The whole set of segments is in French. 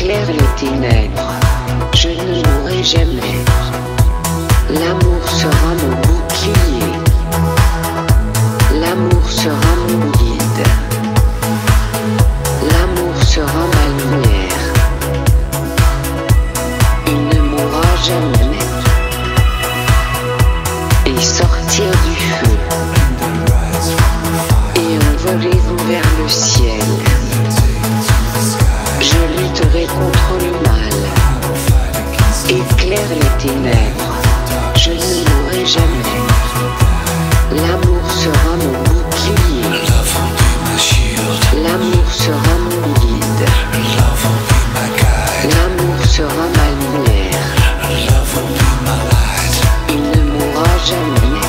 éclaire les ténèbres, je ne mourrai jamais. L'amour sera mon bouclier, l'amour sera mon guide, l'amour sera ma lumière. Il ne mourra jamais. Et sortir du feu, et envolez-vous vers le ciel. Je lutterai contre le mal, éclaire les ténèbres, je ne mourrai jamais. L'amour sera mon bouclier, l'amour sera mon guide, l'amour sera ma lumière. Il ne mourra jamais.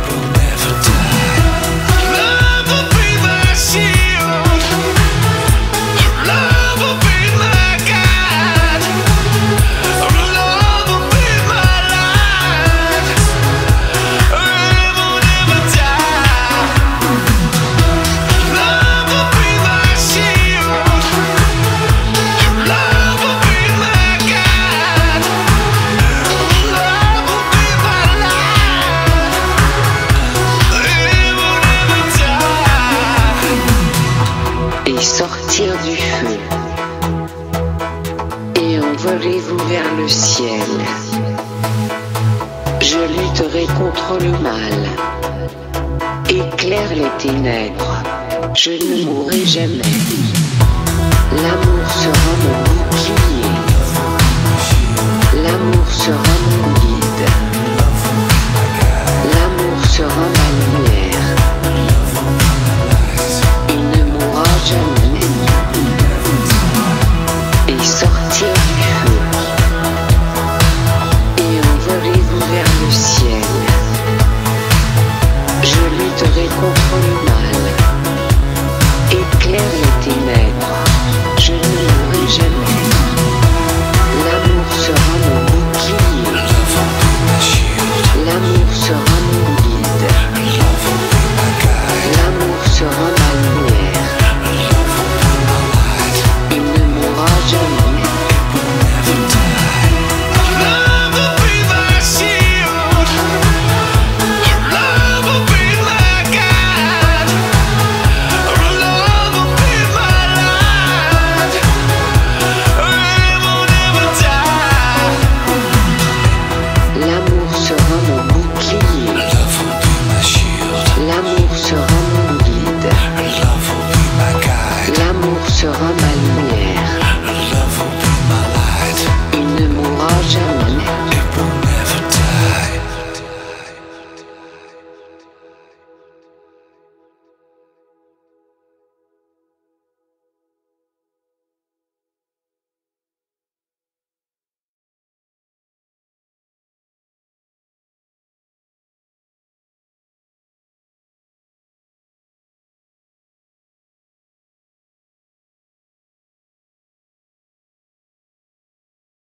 Sortir du feu, et envolez-vous vers le ciel. Je lutterai contre le mal, éclaire les ténèbres, je ne mourrai jamais.